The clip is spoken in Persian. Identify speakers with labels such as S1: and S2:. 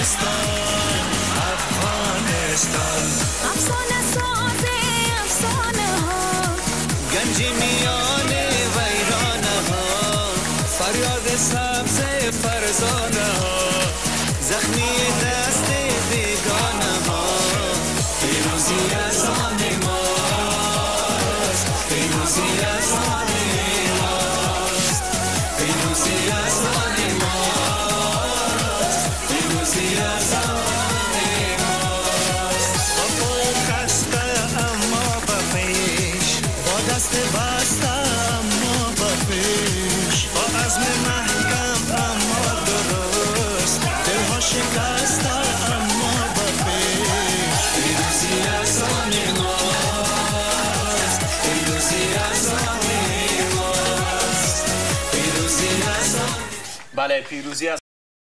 S1: هندوستان افغانستان
S2: افسانه سازه افسانه ها
S1: گنجی میان ویرانه ها فریاد سبز فرزانه ها زخمی دست بیگانه ها پیروزی از آن ماست پیروزی از آن ماست پیروزی از آن ماست پیروزی از آن ماست با پای خسته اما به پیش با دست بسته اما به پیش با عزم محکم اما درست دلها شکسته اما به پیش پیروزی از آن ماست پیروزی از آن ماست پیروزی از آن
S3: بله پیروزی از